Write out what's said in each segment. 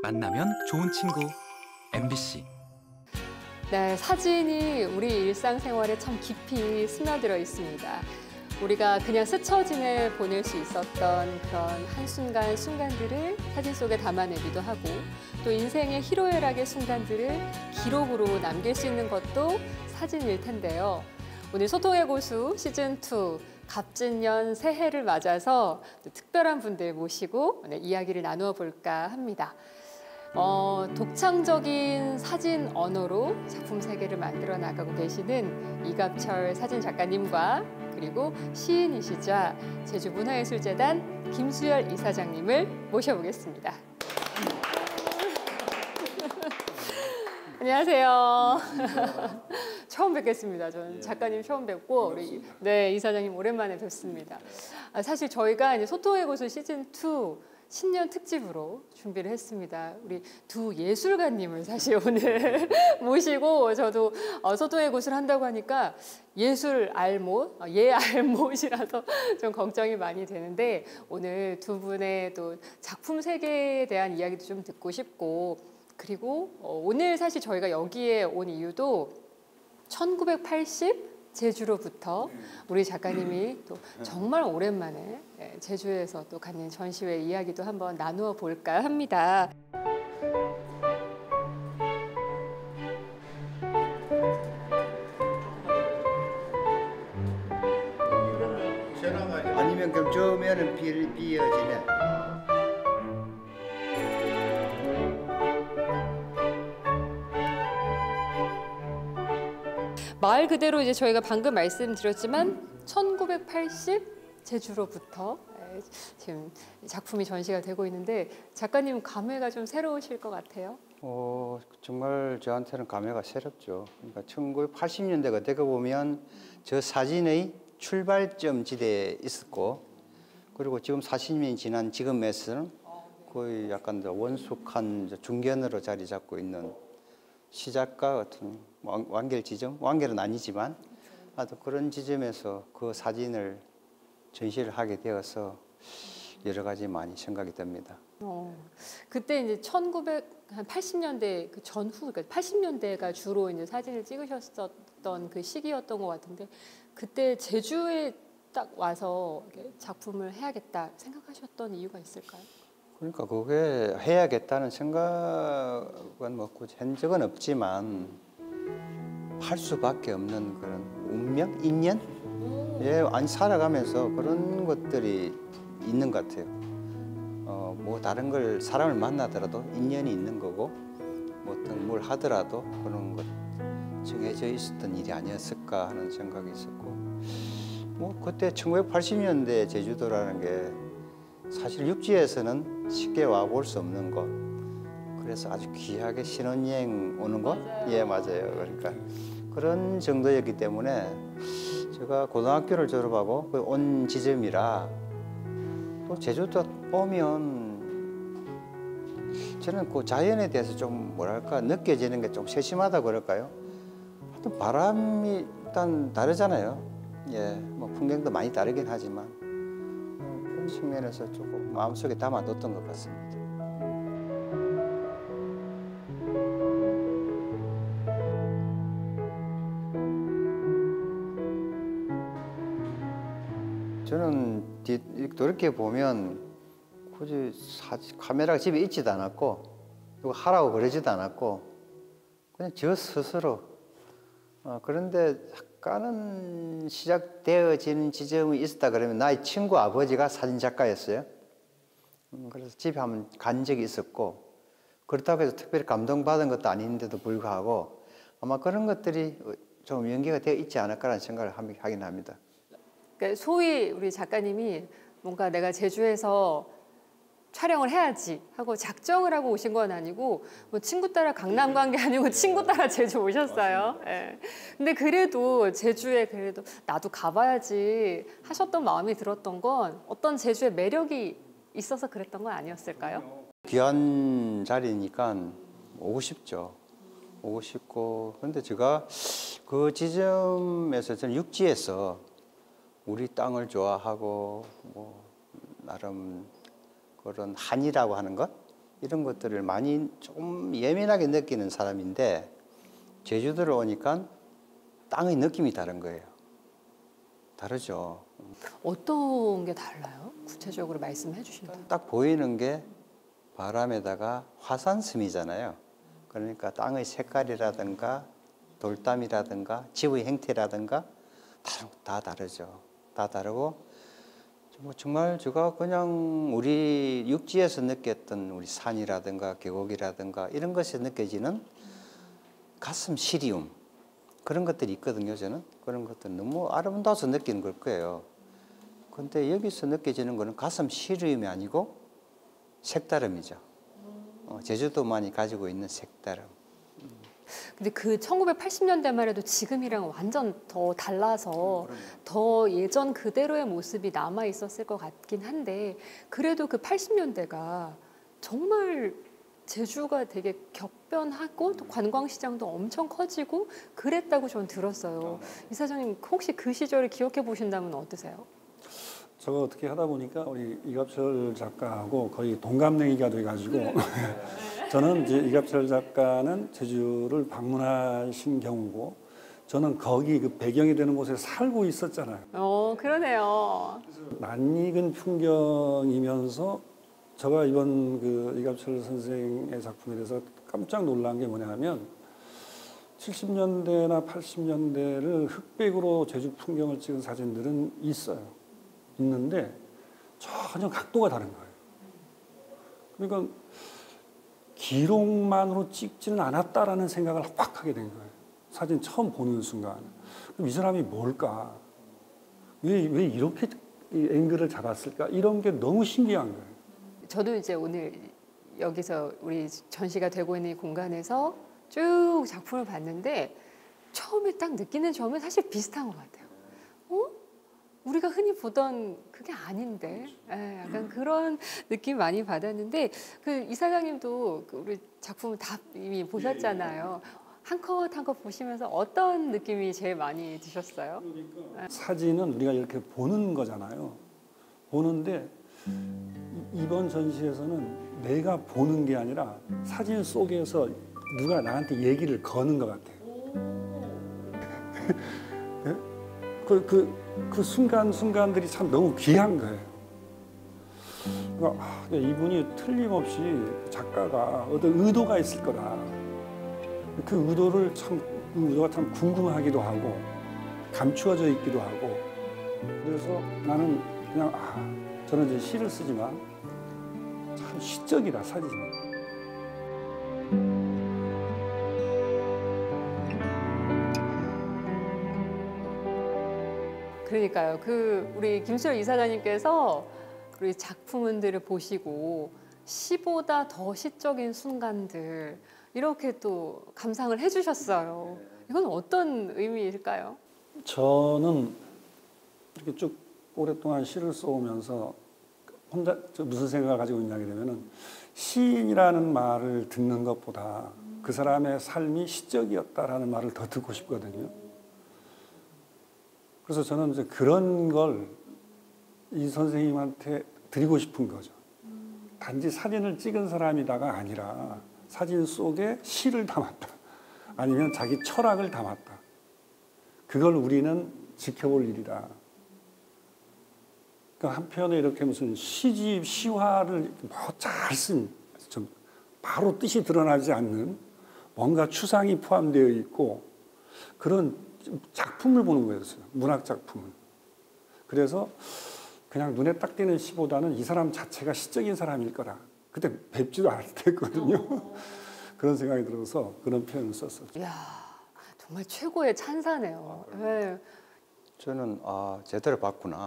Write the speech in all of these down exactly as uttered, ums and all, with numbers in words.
만나면 좋은 친구 엠비씨. 네, 사진이 우리 일상생활에 참 깊이 스며들어 있습니다. 우리가 그냥 스쳐 지내 보낼 수 있었던 그런 한순간 순간들을 사진 속에 담아내기도 하고, 또 인생의 희로애락의 순간들을 기록으로 남길 수 있는 것도 사진일 텐데요. 오늘 소통의 고수 시즌 투 갑진년 새해를 맞아서 특별한 분들 모시고 오늘 이야기를 나누어 볼까 합니다. 어, 독창적인 사진 언어로 작품 세계를 만들어 나가고 계시는 이갑철 사진 작가님과, 그리고 시인이시자 제주문화예술재단 김수열 이사장님을 모셔보겠습니다. 안녕하세요. 처음 뵙겠습니다. 저는 작가님 처음 뵙고, 우리 네 이사장님 오랜만에 뵙습니다. 아, 사실 저희가 이제 소통의 고수 시즌 투 신년 특집으로 준비를 했습니다. 우리 두 예술가님을 사실 오늘 모시고, 저도 소통의 고수를 한다고 하니까 예술 알못, 예 알못이라서 좀 걱정이 많이 되는데, 오늘 두 분의 또 작품 세계에 대한 이야기도 좀 듣고 싶고, 그리고 오늘 사실 저희가 여기에 온 이유도 천구백팔십 제주로부터 우리 작가님이 또 정말 오랜만에 제주에서 또 갖는 전시회 이야기도 한번 나누어 볼까 합니다. 아니면 그럼 저 면은 비, 비어지네. 말 그대로 이제 저희가 방금 말씀드렸지만 천구백팔십 제주로부터 지금 작품이 전시가 되고 있는데, 작가님 감회가 좀 새로우실 것 같아요. 어, 정말 저한테는 감회가 새롭죠. 그러니까 천구백팔십 년대가 되고 보면 저 사진의 출발점 지대에 있었고, 그리고 지금 사십 년이 지난 지금에서는 거의 약간 더 원숙한 중견으로 자리 잡고 있는 시작과 같은 완결 지점, 완결은 아니지만 아주 그런 지점에서 그 사진을 전시를 하게 되어서 여러 가지 많이 생각이 듭니다. 어, 그때 이제 천구백팔십 년대 그 전후, 그러니까 팔십 년대가 주로 이제 사진을 찍으셨었던 그 시기였던 것 같은데, 그때 제주에 딱 와서 작품을 해야겠다 생각하셨던 이유가 있을까요? 그러니까 그게 해야겠다는 생각은 뭐 굳이 한 적은 없지만 할 수밖에 없는 그런 운명, 인연, 예, 아니 살아가면서 그런 것들이 있는 것 같아요. 어, 뭐 다른 걸 사람을 만나더라도 인연이 있는 거고, 뭐 어떤 뭘 하더라도 그런 것 정해져 있었던 일이 아니었을까 하는 생각이 있었고, 뭐 그때 천구백팔십 년대 제주도라는 게 사실 육지에서는 쉽게 와볼 수 없는 곳, 그래서 아주 귀하게 신혼여행 오는 곳? 맞아요. 예, 맞아요. 그러니까 그런 정도였기 때문에 제가 고등학교를 졸업하고 온 지점이라, 또 제주도 오면 저는 그 자연에 대해서 좀 뭐랄까 느껴지는 게 좀 세심하다 그럴까요? 하여튼 바람이 일단 다르잖아요. 예, 뭐 풍경도 많이 다르긴 하지만 그런 측면에서 조금 마음속에 담아뒀던 것 같습니다. 저는 이렇게 보면 굳이 사진, 카메라가 집에 있지도 않았고, 이거 하라고 그러지도 않았고, 그냥 저 스스로. 어, 그런데 약간은 시작되어지는 지점이 있었다 그러면 나의 친구 아버지가 사진작가였어요. 음, 그래서 집에 한번 간 적이 있었고, 그렇다고 해서 특별히 감동받은 것도 아닌데도 불구하고 아마 그런 것들이 좀 연계가 되어 있지 않을까라는 생각을 하긴 합니다. 그러니까 소위 우리 작가님이 뭔가 내가 제주에서 촬영을 해야지 하고 작정을 하고 오신 건 아니고, 뭐 친구 따라 강남 간 게 아니고 친구 따라 제주 오셨어요. 예. 근데 그래도 제주에 그래도 나도 가봐야지 하셨던 마음이 들었던 건 어떤 제주의 매력이 있어서 그랬던 건 아니었을까요? 귀한 자리니까 오고 싶죠. 오고 싶고, 그런데 제가 그 지점에서 저는 육지에서 우리 땅을 좋아하고 뭐 나름 그런 한이라고 하는 것, 이런 것들을 많이 좀 예민하게 느끼는 사람인데 제주도를 오니까 땅의 느낌이 다른 거예요. 다르죠. 어떤 게 달라요? 구체적으로 말씀해 주신다면. 딱 보이는 게 바람에다가 화산섬이잖아요. 그러니까 땅의 색깔이라든가 돌담이라든가 지의 형태라든가 다, 다 다르죠. 다 다르고 뭐 정말 제가 그냥 우리 육지에서 느꼈던 우리 산이라든가 계곡이라든가 이런 것에 느껴지는 가슴 시리움 그런 것들이 있거든요. 저는 그런 것들 너무 아름다워서 느끼는 걸 거예요. 근데 여기서 느껴지는 거는 가슴 시리움이 아니고 색다름이죠. 어, 제주도만이 가지고 있는 색다름. 근데 그 천구백팔십 년대만 해도 지금이랑 완전 더 달라서 더 예전 그대로의 모습이 남아 있었을 것 같긴 한데 그래도 그 팔십 년대가 정말 제주가 되게 격변하고 또 관광시장도 엄청 커지고 그랬다고 저는 들었어요. 이사장님 혹시 그 시절을 기억해 보신다면 어떠세요? 저거 어떻게 하다 보니까 우리 이갑철 작가하고 거의 동갑내기가 돼가지고 저는 이제 이갑철 작가는 제주를 방문하신 경우고 저는 거기 그 배경이 되는 곳에 살고 있었잖아요. 어, 그러네요. 낯익은 풍경이면서 제가 이번 그 이갑철 선생의 작품에 대해서 깜짝 놀란 게 뭐냐면 칠십 년대나 팔십 년대를 흑백으로 제주 풍경을 찍은 사진들은 있어요. 있는데 전혀 각도가 다른 거예요. 그러니까 기록만으로 찍지는 않았다라는 생각을 확 하게 된 거예요. 사진 처음 보는 순간. 그럼 이 사람이 뭘까? 왜, 왜 이렇게 이 앵글을 잡았을까? 이런 게 너무 신기한 거예요. 저도 이제 오늘 여기서 우리 전시가 되고 있는 이 공간에서 쭉 작품을 봤는데 처음에 딱 느끼는 점은 사실 비슷한 것 같아요. 어? 우리가 흔히 보던 그게 아닌데 예, 약간 그런 느낌 많이 받았는데 그 이사장님도 그 우리 작품을 다 이미 보셨잖아요. 한 컷 한 컷 보시면서 어떤 느낌이 제일 많이 드셨어요? 그러니까 사진은 우리가 이렇게 보는 거잖아요. 보는데 이번 전시에서는 내가 보는 게 아니라 사진 속에서 누가 나한테 얘기를 거는 것 같아요. 그, 그, 그 순간순간들이 참 너무 귀한 거예요. 그러니까 아, 이분이 틀림없이 작가가 어떤 의도가 있을 거다. 그 의도를 참, 그 의도가 참 궁금하기도 하고 감추어져 있기도 하고 그래서 나는 그냥 아, 저는 이제 시를 쓰지만 참 시적이다, 사진이. 그러니까요. 그 우리 김수열 이사장님께서 우리 작품들을 보시고 시보다 더 시적인 순간들 이렇게 또 감상을 해주셨어요. 이건 어떤 의미일까요? 저는 이렇게 쭉 오랫동안 시를 써오면서 혼자 무슨 생각을 가지고 있냐게 되면은 시인이라는 말을 듣는 것보다 그 사람의 삶이 시적이었다라는 말을 더 듣고 싶거든요. 그래서 저는 이제 그런 걸 이 선생님한테 드리고 싶은 거죠. 단지 사진을 찍은 사람이다가 아니라 사진 속에 시를 담았다. 아니면 자기 철학을 담았다. 그걸 우리는 지켜볼 일이다. 그러니까 한편에 이렇게 무슨 시집, 시화를 잘 쓴, 좀 바로 뜻이 드러나지 않는 뭔가 추상이 포함되어 있고 그런 작품을 보는 거였어요. 문학 작품을. 그래서 그냥 눈에 딱 띄는 시보다는 이 사람 자체가 시적인 사람일 거라. 그때 뵙지도 않았거든요. 그런 생각이 들어서 그런 표현을 썼었죠. 이야, 정말 최고의 찬사네요. 네. 저는 아 제대로 봤구나.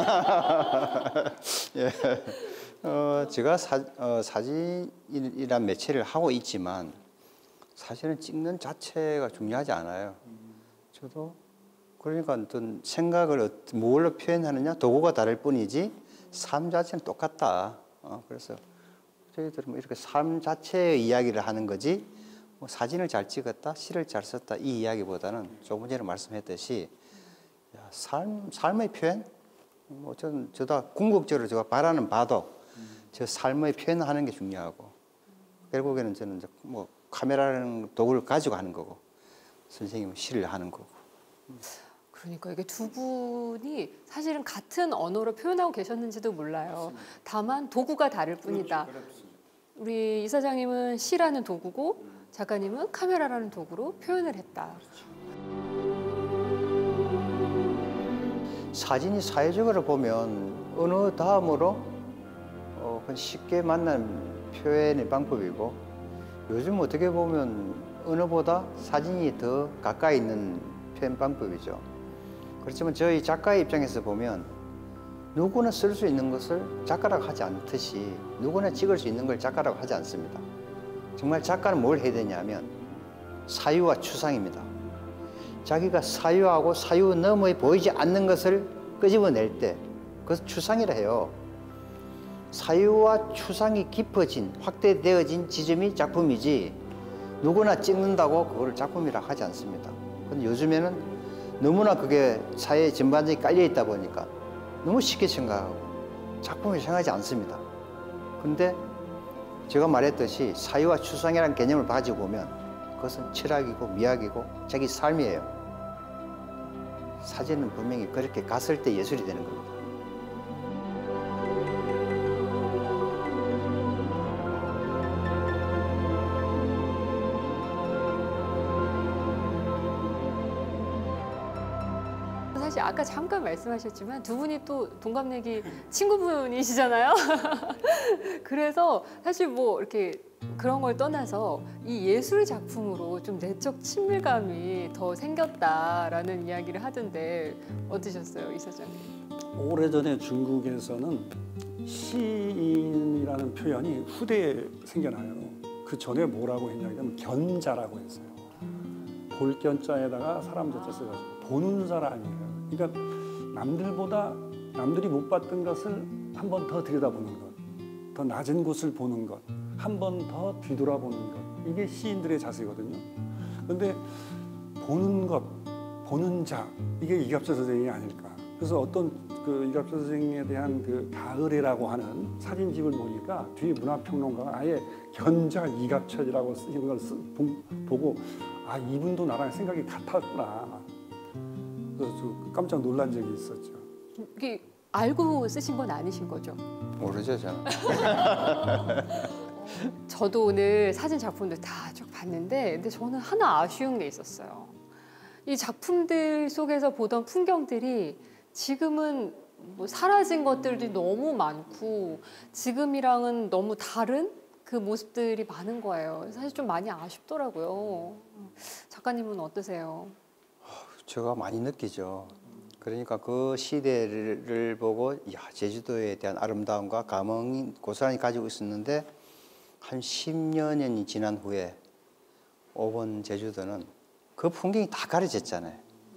예. 어, 제가 사, 어, 사진이란 매체를 하고 있지만 사실은 찍는 자체가 중요하지 않아요. 저도 그러니까 어떤 생각을 뭘로 표현하느냐 도구가 다를 뿐이지 삶 자체는 똑같다. 어, 그래서 저희들은 뭐 이렇게 삶 자체의 이야기를 하는 거지 뭐 사진을 잘 찍었다, 시를 잘 썼다 이 이야기보다는 조금 전에 말씀했듯이 야, 삶, 삶의 표현? 뭐 저는 저다 궁극적으로 제가 바라는 바도 저 삶의 표현을 하는 게 중요하고 결국에는 저는 이제 뭐 카메라라는 도구를 가지고 하는 거고 선생님은 시를 하는 거고. 그러니까 이게 두 분이 사실은 같은 언어로 표현하고 계셨는지도 몰라요. 다만 도구가 다를 뿐이다. 우리 이사장님은 시라는 도구고 작가님은 카메라라는 도구로 표현을 했다. 사진이 사회적으로 보면 어느 다음으로 어, 쉽게 만난 표현의 방법이고 요즘 어떻게 보면 언어보다 사진이 더 가까이 있는 표현 방법이죠. 그렇지만 저희 작가의 입장에서 보면 누구나 쓸 수 있는 것을 작가라고 하지 않듯이 누구나 찍을 수 있는 걸 작가라고 하지 않습니다. 정말 작가는 뭘 해야 되냐면 사유와 추상입니다. 자기가 사유하고 사유 너머에 보이지 않는 것을 끄집어낼 때 그것을 추상이라 해요. 사유와 추상이 깊어진 확대되어진 지점이 작품이지 누구나 찍는다고 그걸 작품이라 하지 않습니다. 근데 요즘에는 너무나 그게 사회 전반적인 깔려 있다 보니까 너무 쉽게 생각하고 작품을 생각하지 않습니다. 근데 제가 말했듯이 사유와 추상이라는 개념을 가지고 보면 그것은 철학이고 미학이고 자기 삶이에요. 사진은 분명히 그렇게 갔을 때 예술이 되는 겁니다. 사실 아까 잠깐 말씀하셨지만 두 분이 또 동갑내기 친구분이시잖아요. 그래서 사실 뭐 이렇게 그런 걸 떠나서 이 예술 작품으로 좀 내적 친밀감이 더 생겼다라는 이야기를 하던데 어떠셨어요, 이사장님? 오래전에 중국에서는 시인이라는 표현이 후대에 생겨나요. 그 전에 뭐라고 했냐면 견자라고 했어요. 볼견자에다가 사람 자자 써가지고 보는 사람이에요. 그러니까 남들보다 남들이 못 봤던 것을 한 번 더 들여다보는 것, 더 낮은 곳을 보는 것, 한 번 더 뒤돌아보는 것, 이게 시인들의 자세거든요. 그런데 보는 것, 보는 자, 이게 이갑철 선생이 아닐까. 그래서 어떤 그 이갑철 선생에 대한 그 가을이라고 하는 사진집을 보니까 뒤에 문화평론가가 아예 견자 이갑철이라고 쓰신 걸 쓰, 보고 아, 이분도 나랑 생각이 같았구나. 그래서 좀 깜짝 놀란 적이 있었죠. 이게 알고 쓰신 건 아니신 거죠? 모르죠, 저는. 저도 오늘 사진 작품들 다 쭉 봤는데 근데 저는 하나 아쉬운 게 있었어요. 이 작품들 속에서 보던 풍경들이 지금은 뭐 사라진 것들이 너무 많고 지금이랑은 너무 다른 그 모습들이 많은 거예요. 사실 좀 많이 아쉽더라고요. 작가님은 어떠세요? 제가 많이 느끼죠. 그러니까 그 시대를 보고 야, 제주도에 대한 아름다움과 감흥이 고스란히 가지고 있었는데 한 십여 년이 지난 후에 오번 제주도는 그 풍경이 다 가려졌잖아요.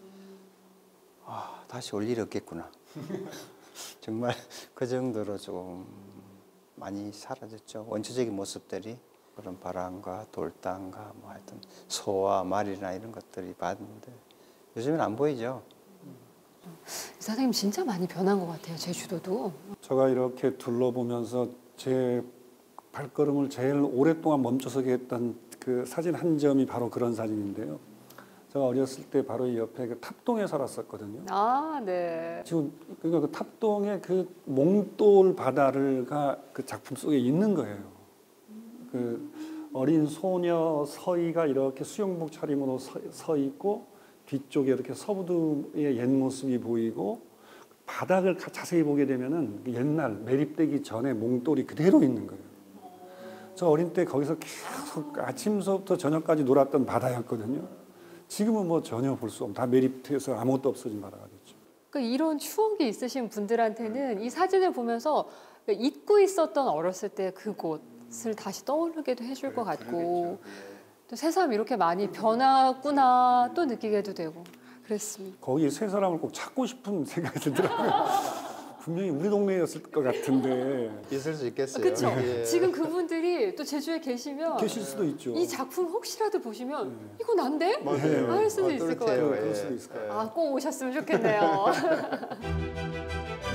아, 다시 올 일이 없겠구나. 정말 그 정도로 좀 많이 사라졌죠. 원초적인 모습들이 그런 바람과 돌담과 뭐 하여튼 소와 말이나 이런 것들이 봤는데 요즘엔 안 보이죠. 사장님 진짜 많이 변한 것 같아요. 제주도도. 제가 이렇게 둘러보면서 제 발걸음을 제일 오랫동안 멈춰서게 했던 그 사진 한 점이 바로 그런 사진인데요. 제가 어렸을 때 바로 이 옆에 그 탑동에 살았었거든요. 아, 네. 지금 그러니까 그 탑동의 그 몽돌 바다가 그 작품 속에 있는 거예요. 그 어린 소녀 서희가 이렇게 수영복 차림으로 서, 서 있고 뒤쪽에 이렇게 서부두의 옛 모습이 보이고 바닥을 자세히 보게 되면은 옛날 매립되기 전에 몽돌이 그대로 있는 거예요. 저 어린 때 거기서 계속 아침서부터 저녁까지 놀았던 바다였거든요. 지금은 뭐 전혀 볼 수 없고 다 매립돼서 아무것도 없어진 바다가 됐죠. 그러니까 이런 추억이 있으신 분들한테는 이 사진을 보면서 잊고 있었던 어렸을 때 그곳을 다시 떠오르게도 해줄 것 같고 또 새삼 이렇게 많이 변했구나 또 느끼게도 되고 그랬습니다. 거기 세 사람을 꼭 찾고 싶은 생각이 들더라고요. 분명히 우리 동네였을 것 같은데 있을 수 있겠어요. 그렇죠. 예. 지금 그분들이 또 제주에 계시면 계실 수도 있죠. 이 작품 혹시라도 보시면 네. 이거 난데? 맞아요. 할 수도 어, 있을 것 그렇대요. 같아요. 그럴 예. 수도 있을 것 예. 아, 꼭 오셨으면 좋겠네요.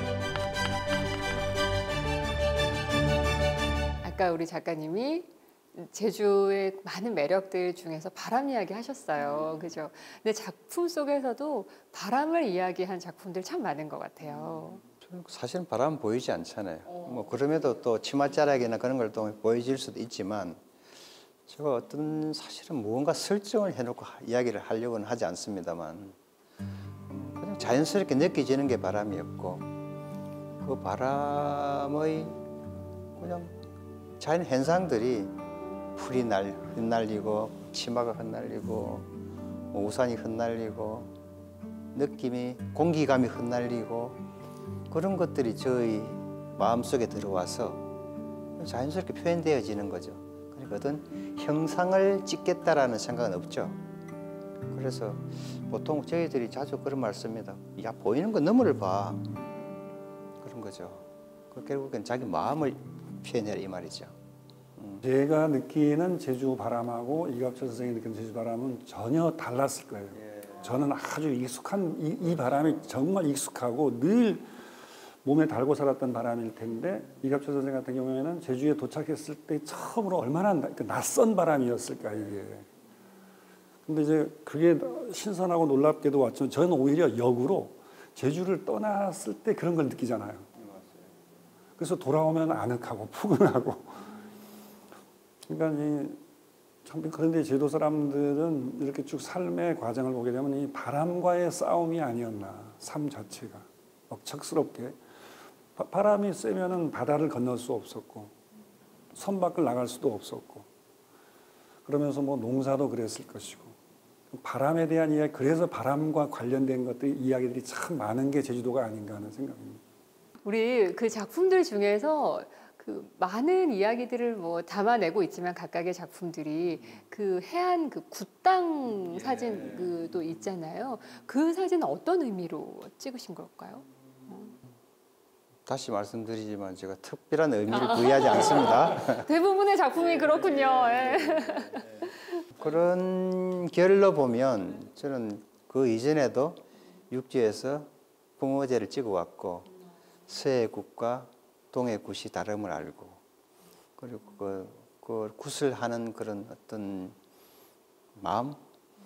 아까 우리 작가님이 제주의 많은 매력들 중에서 바람 이야기 하셨어요. 그죠? 근데 작품 속에서도 바람을 이야기한 작품들 참 많은 것 같아요. 사실은 바람은 보이지 않잖아요. 뭐 그럼에도 또 치맛자락이나 그런 걸 또 보여질 수도 있지만 제가 어떤 사실은 무언가 설정을 해놓고 하- 이야기를 하려고는 하지 않습니다만 그냥 자연스럽게 느껴지는 게 바람이었고 그 바람의 그냥 자연 현상들이 풀이 날 흩날리고 치마가 흩날리고 뭐 우산이 흩날리고 느낌이 공기감이 흩날리고 그런 것들이 저희 마음속에 들어와서 자연스럽게 표현되어지는 거죠. 그러니까 어떤 형상을 찍겠다라는 생각은 없죠. 그래서 보통 저희들이 자주 그런 말 씁니다. 야, 보이는 거 너머를 봐. 그런 거죠. 그 결국엔 자기 마음을 표현해라 이 말이죠. 제가 느끼는 제주 바람하고 이갑철 선생이 느끼는 제주 바람은 전혀 달랐을 거예요. 저는 아주 익숙한 이, 이 바람이 정말 익숙하고 늘 몸에 달고 살았던 바람일 텐데 이갑철 선생 같은 경우에는 제주에 도착했을 때 처음으로 얼마나 나- 그 낯선 바람이었을까 이게. 근데 이제 그게 신선하고 놀랍게도 왔지만 저는 오히려 역으로 제주를 떠났을 때 그런 걸 느끼잖아요. 그래서 돌아오면 아늑하고 푸근하고. 그러니까 이 참 그런데 제도 사람들은 이렇게 쭉 삶의 과정을 보게 되면 이 바람과의 싸움이 아니었나 삶 자체가 억척스럽게 바, 바람이 세면은 바다를 건널 수 없었고 선 밖을 나갈 수도 없었고 그러면서 뭐 농사도 그랬을 것이고 바람에 대한 이야기 그래서 바람과 관련된 것들이 이야기들이 참 많은 게 제주도가 아닌가 하는 생각입니다. 우리 그 작품들 중에서 그 많은 이야기들을 뭐 담아내고 있지만 각각의 작품들이 그 해안 그 굿당 사진 그도 있잖아요. 그 사진은 어떤 의미로 찍으신 걸까요? 다시 말씀드리지만 제가 특별한 의미를 부여하지 않습니다. 대부분의 작품이 그렇군요. 예. 그런 결로 보면 저는 그 이전에도 육지에서 붕어제를 찍어왔고 서해 굿과 동해 굿이 다름을 알고 그리고 그, 그 굿을 하는 그런 어떤 마음,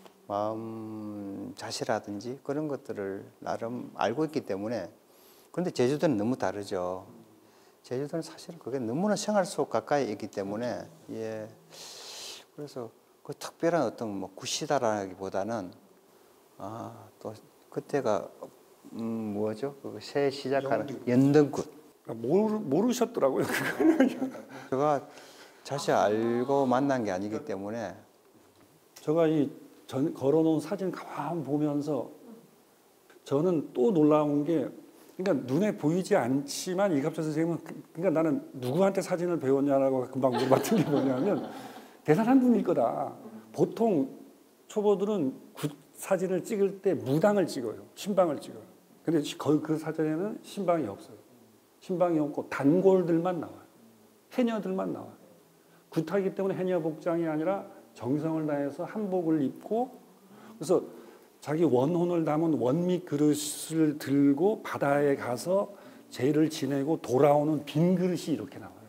마음 자세라든지 그런 것들을 나름 알고 있기 때문에 그런데 제주도는 너무 다르죠. 제주도는 사실은 그게 너무나 생활 속 가까이 있기 때문에 예 그래서 그 특별한 어떤 뭐 굿이다라기보다는 아 또 그때가 음 뭐죠? 그 새해 시작하는 연등굿. 모르, 모르셨더라고요. 제가 자세히 알고 만난 게 아니기 때문에 제가 이 전, 걸어놓은 사진 가만 보면서 저는 또 놀라운 게 그러니까 눈에 보이지 않지만 이갑철 선생님은 그- 그러니까 나는 누구한테 사진을 배웠냐라고 금방 물어봤던 게 뭐냐면 대단한 분일 거다. 보통 초보들은 굿 사진을 찍을 때 무당을 찍어요. 신방을 찍어요. 근데 거의 그 사진에는 신방이 없어요. 신방이 없고 단골들만 나와요. 해녀들만 나와요. 굿하기 때문에 해녀 복장이 아니라 정성을 다해서 한복을 입고 그래서 자기 원혼을 담은 원밑 그릇을 들고 바다에 가서 제를 지내고 돌아오는 빈 그릇이 이렇게 나와요.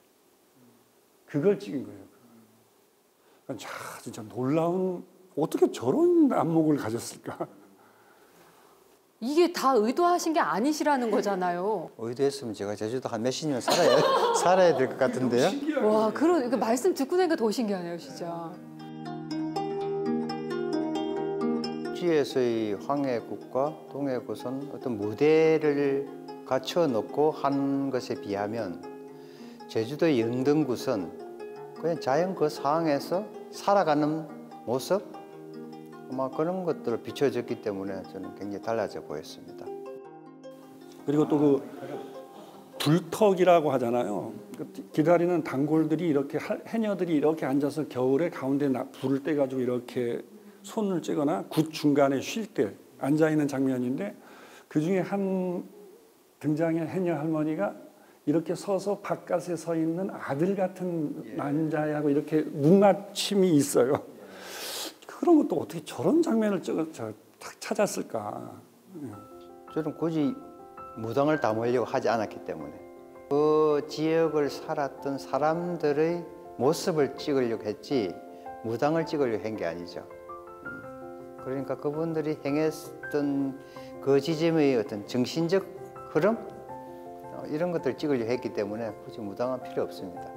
그걸 찍은 거예요. 그러니까 자, 진짜 놀라운 어떻게 저런 안목을 가졌을까? 이게 다 의도하신 게 아니시라는 거잖아요. 의도했으면 제가 제주도 한 몇십 년 살아야 살아야 될 것 같은데요. 와, 그런 그 말씀 듣고 나니까 더 신기하네요, 진짜. 육지에서의 황해굿과 동해굿은 어떤 무대를 갖춰 놓고 한 것에 비하면 제주도의 영등굿은 그냥 자연 그 상황에서 살아가는 모습 아마 그런 것들을 비춰졌기 때문에 저는 굉장히 달라져 보였습니다. 그리고 또 그 불턱이라고 하잖아요. 그 기다리는 단골들이 이렇게 하- 해녀들이 이렇게 앉아서 겨울에 가운데 나- 불을 떼가지고 이렇게 손을 쬐거나 굿 중간에 쉴 때 앉아 있는 장면인데 그 중에 한 등장의 해녀 할머니가 이렇게 서서 바깥에 서 있는 아들 같은 남자하고 이렇게 눈맞춤이 있어요. 그런 것도 어떻게 저런 장면을 찍어 저, 딱 찾았을까? 저는 굳이 무당을 담으려고 하지 않았기 때문에 그 지역을 살았던 사람들의 모습을 찍으려고 했지 무당을 찍으려고 한 게 아니죠. 음, 그러니까 그분들이 행했던 그 지점의 어떤 정신적 흐름 어, 이런 것들을 찍으려고 했기 때문에 굳이 무당은 필요 없습니다.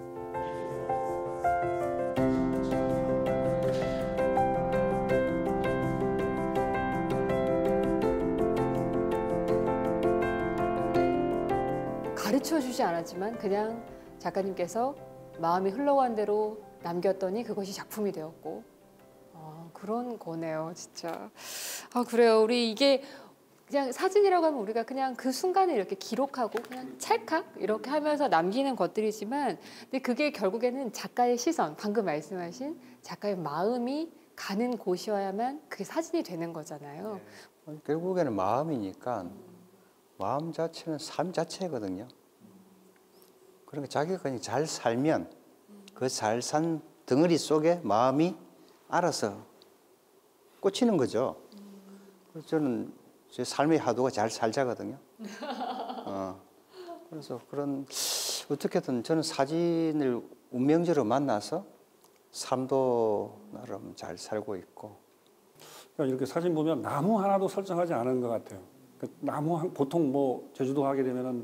가르쳐 주지 않았지만 그냥 작가님께서 마음이 흘러간 대로 남겼더니 그것이 작품이 되었고 아, 그런 거네요, 진짜. 아 그래요. 우리 이게 그냥 사진이라고 하면 우리가 그냥 그 순간을 이렇게 기록하고 그냥 찰칵 이렇게 하면서 남기는 것들이지만, 근데 그게 결국에는 작가의 시선, 방금 말씀하신 작가의 마음이 가는 곳이어야만 그게 사진이 되는 거잖아요. 결국에는 마음이니까 마음 자체는 삶 자체거든요. 그러니까 자기가 그냥 잘 살면 그 잘 산 덩어리 속에 마음이 알아서 꽂히는 거죠. 그래서 저는 제 삶의 하도가 잘 살자거든요. 어, 그래서 그런 어떻게든 저는 사진을 운명적으로 만나서 삶도 나름 잘 살고 있고. 그러니까 이렇게 사진 보면 나무 하나도 설정하지 않은 것 같아요. 그러니까 나무 한, 보통 뭐 제주도 하게 되면은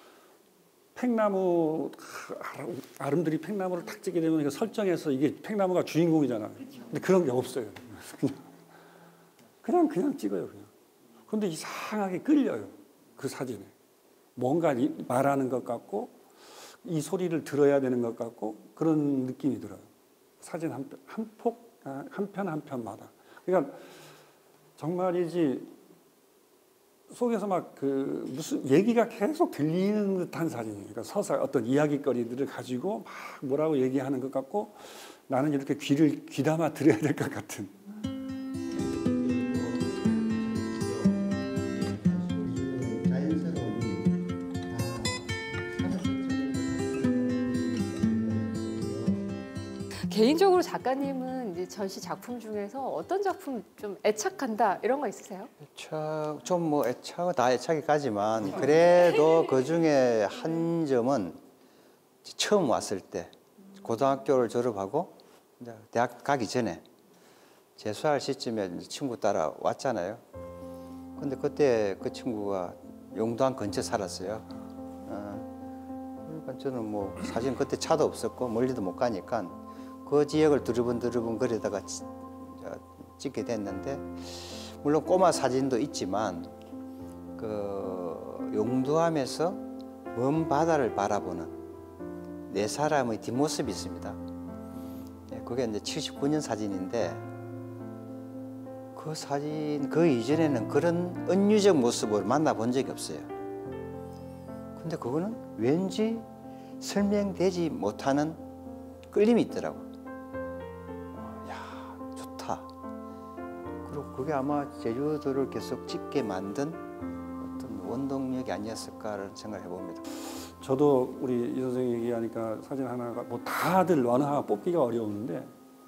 팽나무 아름드리 팽나무를 탁 찍게 되면 설정해서 이게 팽나무가 주인공이잖아요. 근데 그런 게 없어요. 그냥 그냥, 그냥 찍어요. 그냥. 근데 이상하게 끌려요. 그 사진에 뭔가 말하는 것 같고 이 소리를 들어야 되는 것 같고 그런 느낌이 들어요. 사진 한, 한 폭, 한 편 한 편마다. 그러니까 정말이지 속에서 막 그 무슨 얘기가 계속 들리는 듯한 사진이에요. 그러니까 서사 어떤 이야기거리들을 가지고 막 뭐라고 얘기하는 것 같고 나는 이렇게 귀를 귀담아 들어야 될 것 같은. 개인적으로 작가님은 이제 전시 작품 중에서 어떤 작품 좀 애착한다 이런 거 있으세요? 애착 좀 뭐 애착은 다 애착이까지만 그래도 그 중에 한 점은 처음 왔을 때 고등학교를 졸업하고 이제 대학 가기 전에 재수할 시점에 친구 따라 왔잖아요. 근데 그때 그 친구가 용두암 근처 살았어요. 어, 그러니까 저는 뭐 사실 그때 차도 없었고 멀리도 못 가니까 그 지역을 두루번 두루번 거리다가 찍게 됐는데, 물론 꼬마 사진도 있지만 그 용두암에서 먼 바다를 바라보는 네 사람의 뒷모습이 있습니다. 그게 이제 칠십구 년 사진인데 그 사진 그 이전에는 그런 은유적 모습을 만나본 적이 없어요. 근데 그거는 왠지 설명되지 못하는 끌림이 있더라고. 그리고 그게 아마 제주도를 계속 찍게 만든 어떤 원동력이 아니었을까라는 생각을 해봅니다. 저도 우리 이 선생님 얘기하니까 사진 하나가 뭐 다들 어느 하나 뽑기가 어려운데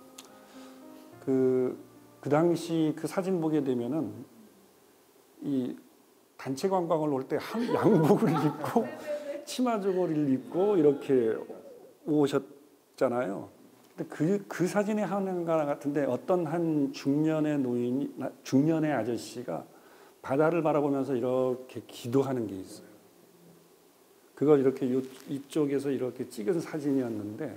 그, 그 당시 그 사진 보게 되면은 이 단체 관광을 올 때 한 양복을 입고 치마 저고리를 입고 이렇게 오셨잖아요. 근데 그, 그 사진의 하나 같은데 어떤 한 중년의 노인이, 중년의 아저씨가 바다를 바라보면서 이렇게 기도하는 게 있어요. 그걸 이렇게 요, 이쪽에서 이렇게 찍은 사진이었는데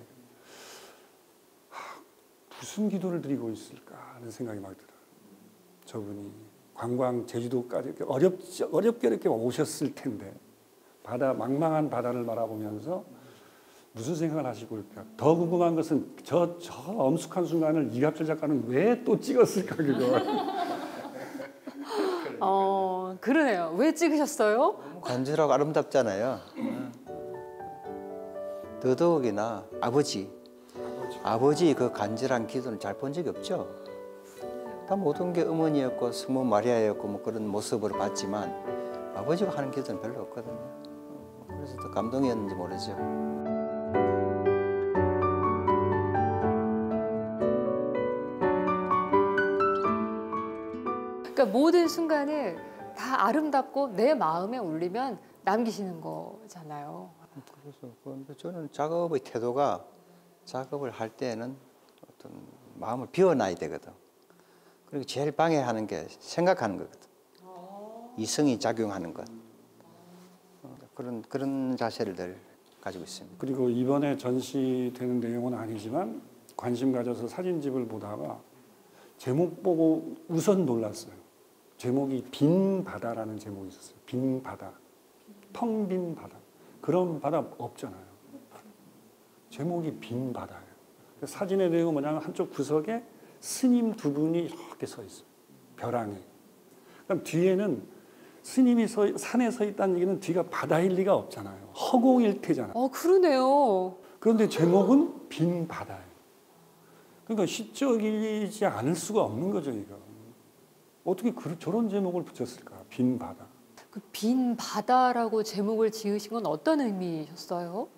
하, 무슨 기도를 드리고 있을까 하는 생각이 막 들어요. 저분이 관광 제주도까지 이렇게 어렵, 어렵게 이렇게 오셨을 텐데 바다, 망망한 바다를 바라보면서 무슨 생각을 하시고 올까? 더 궁금한 것은 저, 저 엄숙한 순간을 이갑철 작가는 왜 또 찍었을까 그걸. 어 그러네요. 왜 찍으셨어요? 간절하고 아름답잖아요. 더더욱이나 아버지, 아버지 그 간절한 기도는 잘 본 적이 없죠. 다 모든 게 어머니였고 성모 마리아였고 뭐 그런 모습으로 봤지만 아버지가 하는 기도는 별로 없거든요. 그래서 더 감동이었는지 모르죠. 그러니까 모든 순간을 다 아름답고 내 마음에 울리면 남기시는 거잖아요. 그래서 저는 작업의 태도가 작업을 할 때는 어떤 마음을 비워놔야 되거든. 그리고 제일 방해하는 게 생각하는 거거든. 이성이 작용하는 것. 그런 그런 자세를 늘 가지고 있습니다. 그리고 이번에 전시되는 내용은 아니지만 관심 가져서 사진집을 보다가 제목 보고 우선 놀랐어요. 제목이 빈 바다라는 제목이 있었어요. 빈 바다. 텅 빈 바다. 그런 바다 없잖아요. 제목이 빈 바다예요. 사진의 내용은 뭐냐면 한쪽 구석에 스님 두 분이 이렇게 서 있어요. 벼랑에. 그럼 뒤에는 스님이 서, 산에 서 있다는 얘기는 뒤가 바다일 리가 없잖아요. 허공일 테잖아요. 어, 그러네요. 그런데 제목은 빈 바다예요. 그러니까 시적이지 않을 수가 없는 거죠, 이거. 어떻게 그, 저런 제목을 붙였을까? 빈 바다. 그 빈 바다라고 제목을 지으신 건 어떤 의미셨어요?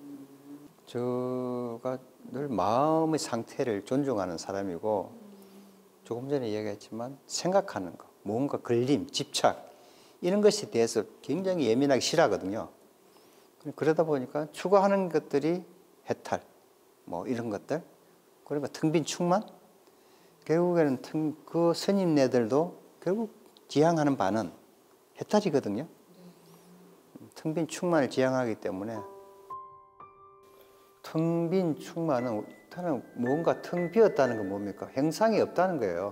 제가 늘 마음의 상태를 존중하는 사람이고 조금 전에 얘기했지만 생각하는 거, 뭔가 걸림, 집착 이런 것에 대해서 굉장히 예민하게 싫어하거든요. 그러다 보니까 추구하는 것들이 해탈, 뭐 이런 것들, 그러니까 텅 빈 충만. 결국에는 텅, 그 스님네들도 결국 지향하는 바는 해탈이거든요. 텅 빈 충만을 지향하기 때문에 텅 빈 충만은 일단은 뭔가 텅 비었다는 건 뭡니까? 형상이 없다는 거예요.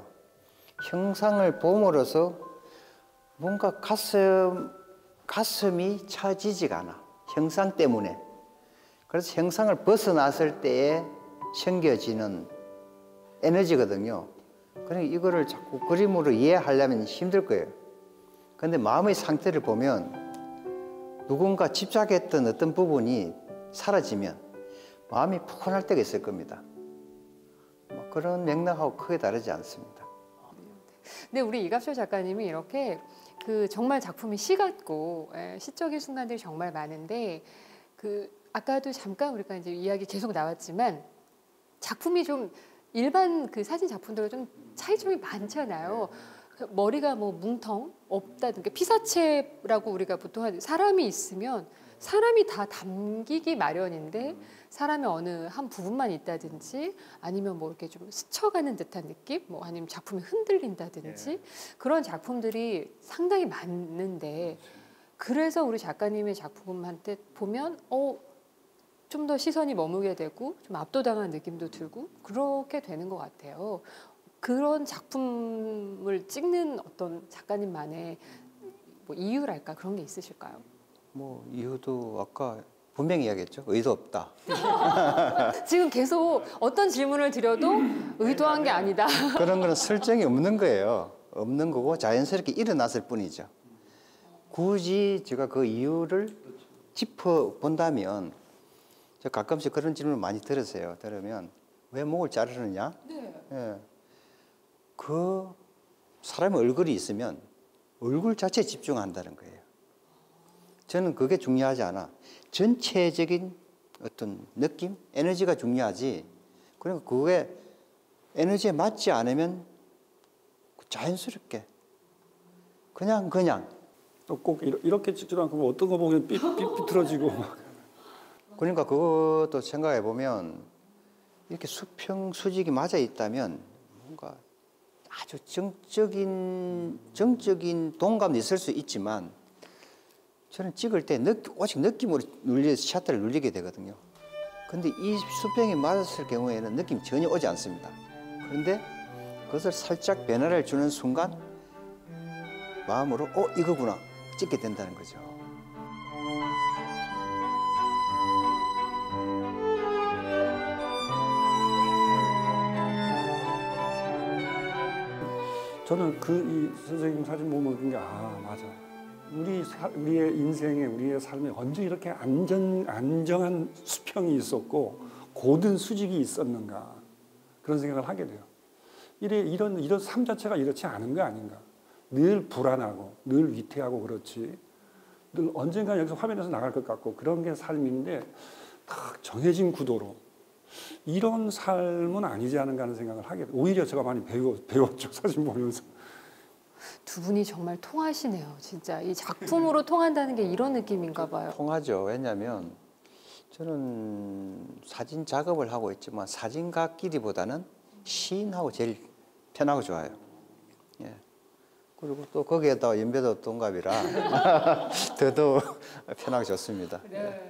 형상을 봄으로써 뭔가 가슴, 가슴이 차지지가 않아. 형상 때문에. 그래서 형상을 벗어났을 때에 생겨지는 에너지거든요. 그러니까 이거를 자꾸 그림으로 이해하려면 힘들 거예요. 그런데 마음의 상태를 보면 누군가 집착했던 어떤 부분이 사라지면 마음이 푸근할 때가 있을 겁니다. 뭐 그런 맥락하고 크게 다르지 않습니다. 근데 우리 이갑철 작가님이 이렇게 그 정말 작품이 시 같고 예, 시적인 순간들이 정말 많은데 그 아까도 잠깐 우리가 이제 이야기 계속 나왔지만 작품이 좀 일반 그 사진 작품들과 좀 차이점이 많잖아요. 머리가 뭐 뭉텅 없다든가 피사체라고 우리가 보통 하는 사람이 있으면 사람이 다 담기기 마련인데 사람의 어느 한 부분만 있다든지 아니면 뭐 이렇게 좀 스쳐가는 듯한 느낌, 뭐 아니면 작품이 흔들린다든지 그런 작품들이 상당히 많은데 그래서 우리 작가님의 작품한테 보면 어, 좀 더 시선이 머무게 되고 좀 압도당한 느낌도 들고 그렇게 되는 것 같아요. 그런 작품을 찍는 어떤 작가님만의 뭐 이유랄까 그런 게 있으실까요? 뭐 이유도 아까 분명히 이야기했죠. 의도 없다. 지금 계속 어떤 질문을 드려도 의도한 게 아니다. 그런 거는 설정이 없는 거예요. 없는 거고 자연스럽게 일어났을 뿐이죠. 굳이 제가 그 이유를 짚어본다면 저 가끔씩 그런 질문을 많이 들으세요. 들으면 왜 목을 자르느냐? 네. 예. 그 사람의 얼굴이 있으면 얼굴 자체에 집중한다는 거예요. 저는 그게 중요하지 않아. 전체적인 어떤 느낌, 에너지가 중요하지. 그러니까 그게 에너지에 맞지 않으면 자연스럽게 그냥 그냥. 또 꼭 이렇게 찍지도 않고 뭐 어떤 거 보면 삐, 삐, 삐뚤어지고 막. 그러니까 그것도 생각해 보면 이렇게 수평 수직이 맞아 있다면 뭔가 아주 정적인 정적인 동감도 있을 수 있지만 저는 찍을 때 느, 오직 느낌으로 눌려 샷터를 눌리게 되거든요. 근데 이 수평이 맞았을 경우에는 느낌이 전혀 오지 않습니다. 그런데 그것을 살짝 변화를 주는 순간 마음으로 어 이거구나 찍게 된다는 거죠. 저는 그 이 선생님 사진 보면 그게 아 맞아. 우리 사, 우리의 인생에 우리의 삶에 언제 이렇게 안전 안정한 수평이 있었고 고든 수직이 있었는가 그런 생각을 하게 돼요. 이래 이런 이런 삶 자체가 이렇지 않은 거 아닌가. 늘 불안하고 늘 위태하고 그렇지. 늘 언젠가 여기서 화면에서 나갈 것 같고 그런 게 삶인데 딱 정해진 구도로 이런 삶은 아니지 않은가 하는 생각을 하게 돼요. 오히려 제가 많이 배워, 배웠죠. 사진 보면서. 두 분이 정말 통하시네요. 진짜 이 작품으로 통한다는 게 이런 느낌인가 봐요. 통하죠. 왜냐하면 저는 사진 작업을 하고 있지만 사진가끼리보다는 시인하고 제일 편하고 좋아요. 예. 그리고 또 거기에다 연배도 동갑이라 더더욱 편하고 좋습니다. 네.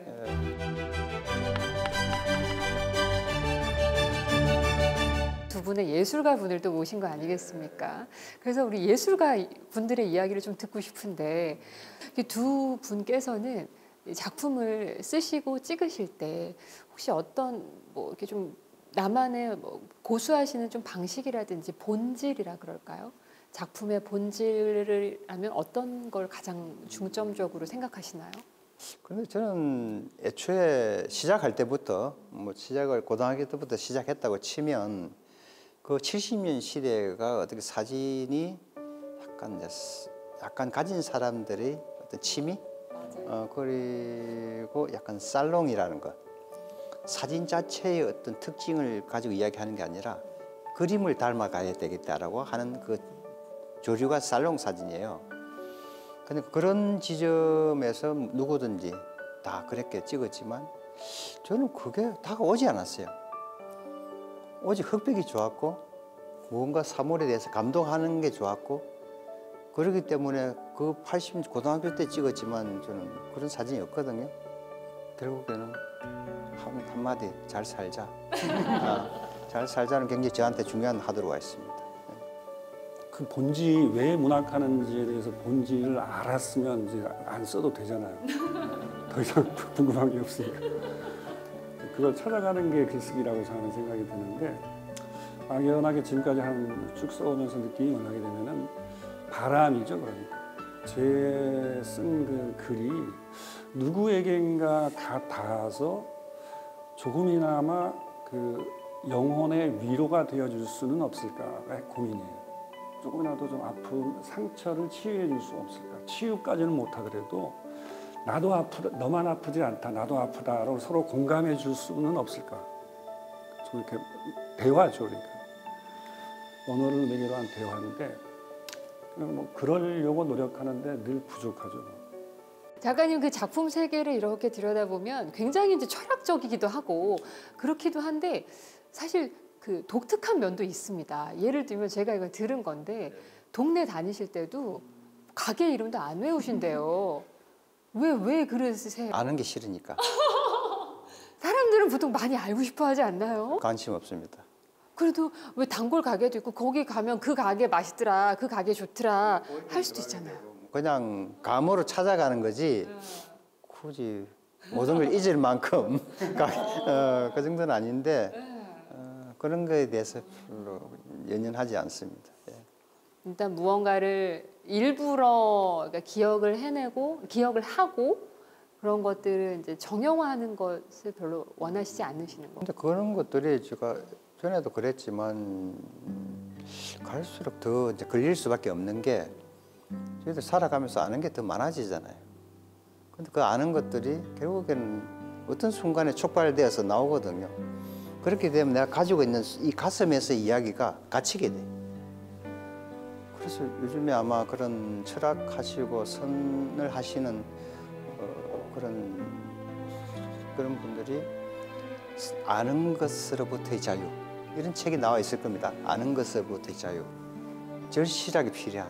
두 분의 예술가 분을 또 모신 거 아니겠습니까? 그래서 우리 예술가 분들의 이야기를 좀 듣고 싶은데 두 분께서는 작품을 쓰시고 찍으실 때 혹시 어떤 뭐 이렇게 좀 나만의 뭐 고수하시는 좀 방식이라든지 본질이라 그럴까요? 작품의 본질을 하면 어떤 걸 가장 중점적으로 생각하시나요? 그런데 저는 애초에 시작할 때부터 뭐 시작을 고등학교 때부터 시작했다고 치면 그 칠십 년 시대가 어떻게 사진이 약간 이제 약간 가진 사람들의 어떤 취미, 어 그리고 약간 살롱이라는 것, 사진 자체의 어떤 특징을 가지고 이야기하는 게 아니라 그림을 닮아가야 되겠다라고 하는 그 조류가 살롱 사진이에요. 근데 그런 지점에서 누구든지 다 그렇게 찍었지만 저는 그게 다가오지 않았어요. 오직 흑백이 좋았고 무언가 사물에 대해서 감동하는 게 좋았고 그렇기 때문에 그 팔십 고등학교 때 찍었지만 저는 그런 사진이 없거든요. 결국에는 한, 한마디 잘 살자. 아, 잘 살자는 굉장히 저한테 중요한 하도가 있습니다. 그 본질 왜 문학하는지에 대해서 본질을 알았으면 이제 안 써도 되잖아요. 더 이상 궁금한 게 없으니까. 그걸 찾아가는 게 글쓰기라고 저는 생각이 드는데 막연하게 지금까지 한 쭉 써오면서 느낌이 뭐냐게 되면은 바람이죠. 그러니까 제 쓴 그 글이 누구에겐가 다 닿아서 조금이나마 그 영혼의 위로가 되어줄 수는 없을까가 고민이에요. 조금이라도 좀 아픔, 상처를 치유해 줄 수 없을까? 치유까지는 못하더라도 나도 아프다, 너만 아프지 않다, 나도 아프다로 서로 공감해 줄 수는 없을까? 좀 이렇게 대화죠, 그러니까. 언어를 매개로 한 대화인데, 그냥 뭐 그러려고 노력하는데 늘 부족하죠. 작가님 그 작품 세계를 이렇게 들여다보면 굉장히 이제 철학적이기도 하고 그렇기도 한데 사실 그 독특한 면도 있습니다. 예를 들면 제가 이걸 들은 건데 동네 다니실 때도 가게 이름도 안 외우신대요. 왜, 왜 그러세요? 아는 게 싫으니까. 사람들은 보통 많이 알고 싶어 하지 않나요? 관심 없습니다. 그래도 왜 단골 가게도 있고 거기 가면 그 가게 맛있더라, 그 가게 좋더라 할 수도 있잖아요. 그냥 감으로 찾아가는 거지 굳이 모든 걸 잊을 만큼 어, 그 정도는 아닌데 어, 그런 거에 대해서 별로 연연하지 않습니다. 예. 일단 무언가를 일부러 그러니까 기억을 해내고 기억을 하고 그런 것들을 이제 정형화하는 것을 별로 원하시지 않으시는 거예요. 근데 그런 것들이 제가 전에도 그랬지만 갈수록 더 이제 걸릴 수밖에 없는 게 저희들 살아가면서 아는 게 더 많아지잖아요. 근데 그 아는 것들이 결국에는 어떤 순간에 촉발되어서 나오거든요. 그렇게 되면 내가 가지고 있는 이 가슴에서 이야기가 갇히게 돼. 그래서 요즘에 아마 그런 철학하시고 선을 하시는 어, 그런 그런 분들이 아는 것으로부터의 자유 이런 책이 나와 있을 겁니다. 아는 것으로부터의 자유 절실하게 필요한.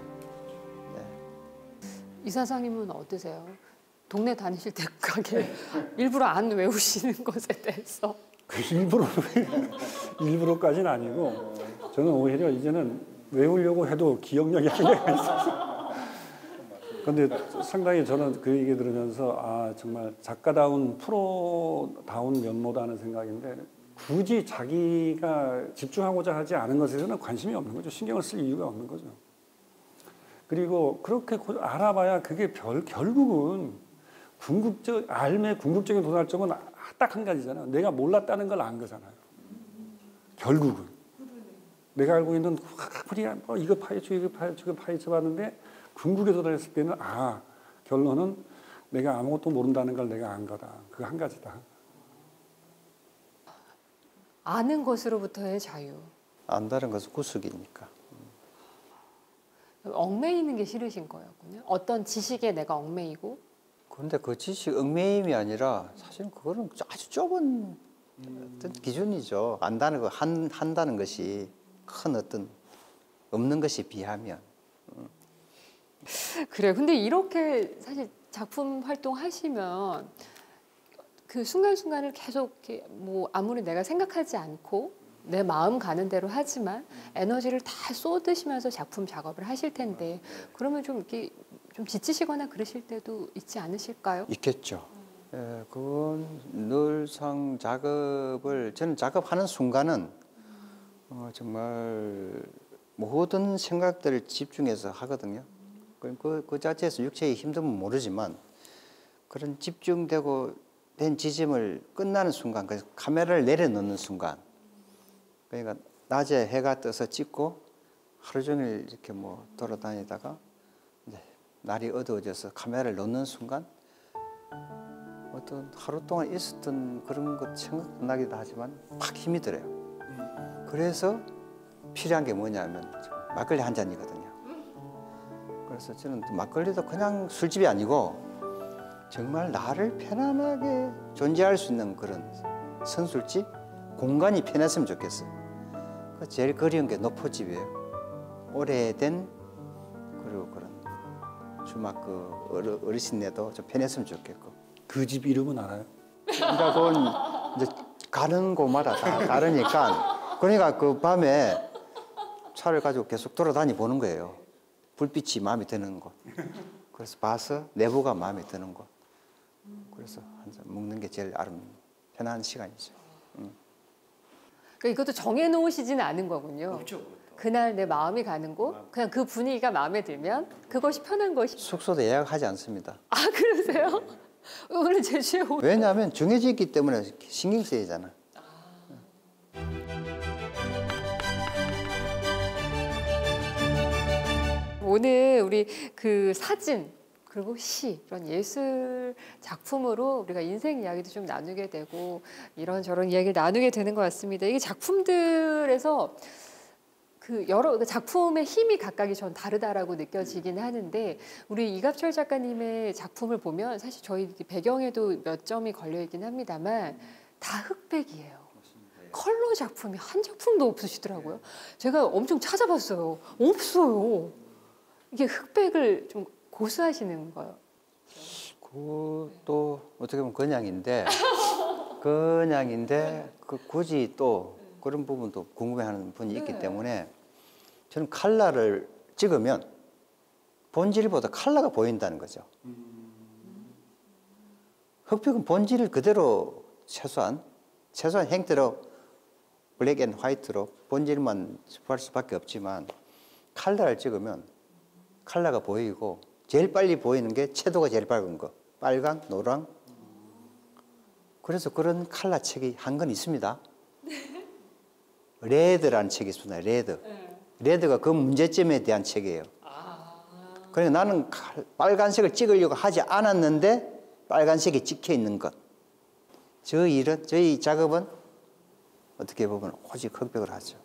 이 사장님은 어떠세요? 동네 다니실 때 가게 일부러 안 외우시는 것에 대해서 그 일부러 일부러까지는 아니고 저는 오히려 이제는 외우려고 해도 기억력이 한계가 있어요. 그런데 상당히 저는 그 얘기 들으면서 아 정말 작가다운 프로다운 면모다 하는 생각인데 굳이 자기가 집중하고자 하지 않은 것에서는 관심이 없는 거죠. 신경을 쓸 이유가 없는 거죠. 그리고 그렇게 알아봐야 그게 별, 결국은 궁극적, 삶의 궁극적인 도달점은 딱 한 가지잖아요. 내가 몰랐다는 걸 안 거잖아요. 결국은. 내가 알고 있는 그냥 뭐 이거 파헤쳐, 이거 파헤쳐, 이거 파헤쳐 봤는데 궁극에 도달했을 때는 아, 결론은 내가 아무것도 모른다는 걸 내가 안 거다. 그 한 가지다. 아는 것으로부터의 자유. 안다는 것은 구속이니까. 얽매이는 게 싫으신 거였군요. 어떤 지식에 내가 얽매이고 그런데 그 지식 얽매임이 아니라 사실 그거는 아주 좁은 어떤 기준이죠. 안다는 거 한, 한다는 것이 큰 어떤 없는 것이 비하면. 그래요. 근데 이렇게 사실 작품 활동하시면 그 순간순간을 계속 이렇게 뭐 아무리 내가 생각하지 않고 내 마음 가는 대로 하지만 에너지를 다 쏟으시면서 작품 작업을 하실 텐데 그러면 좀 이렇게 좀 지치시거나 그러실 때도 있지 않으실까요? 있겠죠. 예, 그건 늘상 작업을 저는 작업하는 순간은 어, 정말 모든 생각들을 집중해서 하거든요. 그, 그 자체에서 육체의 힘듦은 모르지만 그런 집중되고 된 지점을 끝나는 순간, 그래서 카메라를 내려놓는 순간, 그러니까 낮에 해가 떠서 찍고 하루 종일 이렇게 뭐 돌아다니다가 이제 날이 어두워져서 카메라를 놓는 순간 어떤 하루 동안 있었던 그런 것 생각나기도 하지만 팍 힘이 들어요. 그래서 필요한 게 뭐냐면 막걸리 한 잔이거든요. 그래서 저는 막걸리도 그냥 술집이 아니고 정말 나를 편안하게 존재할 수 있는 그런 선술집, 공간이 편했으면 좋겠어요. 제일 그리운 게 노포집이에요. 오래된 그리고 그런 주막 그 어르신네도 좀 편했으면 좋겠고. 그 집 이름은 알아요? 그러니까 그건 이제 가는 곳마다 다 다르니까 그러니까 그 밤에 차를 가지고 계속 돌아다니 보는 거예요. 불빛이 마음에 드는 곳. 그래서 봐서 내부가 마음에 드는 곳. 그래서 한 잔 먹는 게 제일 아름 편한 시간이죠. 음. 그러니까 이것도 정해놓으시지는 않은 거군요. 없죠. 그날 내 마음이 가는 곳, 그냥 그 분위기가 마음에 들면 그것이 편한 것이. 숙소도 예약하지 않습니다. 아 그러세요? 오늘 제주에 오. 왜냐하면 정해져 있기 때문에 신경 쓰이잖아. 오늘 우리 그 사진 그리고 시 이런 예술 작품으로 우리가 인생 이야기도 좀 나누게 되고 이런저런 이야기를 나누게 되는 것 같습니다. 이게 작품들에서 그 여러 작품의 힘이 각각이 전 다르다라고 느껴지긴 하는데 우리 이갑철 작가님의 작품을 보면 사실 저희 배경에도 몇 점이 걸려 있긴 합니다만 다 흑백이에요. 컬러 작품이 한 작품도 없으시더라고요. 제가 엄청 찾아봤어요. 없어요. 이게 흑백을 좀 고수하시는 거예요. 그것도 어떻게 보면 그냥인데 그냥인데 그 굳이 또 그런 부분도 궁금해하는 분이 있기 네. 때문에 저는 컬러를 찍으면 본질보다 컬러가 보인다는 거죠. 흑백은 본질을 그대로 최소한 최소한 형태로 블랙 앤 화이트로 본질만 할 수밖에 없지만 컬러를 찍으면 컬러가 보이고 제일 빨리 보이는 게 채도가 제일 밝은 거 빨강, 노랑. 그래서 그런 컬러 책이 한 권 있습니다. 레드라는 책이 있습니다. 레드. 레드가 그 문제점에 대한 책이에요. 그러니까 나는 빨간색을 찍으려고 하지 않았는데 빨간색이 찍혀 있는 것. 저 일은, 저희 작업은 어떻게 보면 오직 흑백을 하죠.